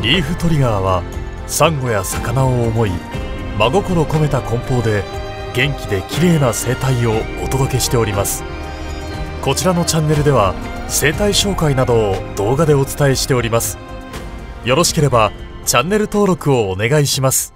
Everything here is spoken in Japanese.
リーフトリガーはサンゴや魚を思い、真心込めた梱包で元気で綺麗な生態をお届けしております。こちらのチャンネルでは生態紹介などを動画でお伝えしております。よろしければチャンネル登録をお願いします。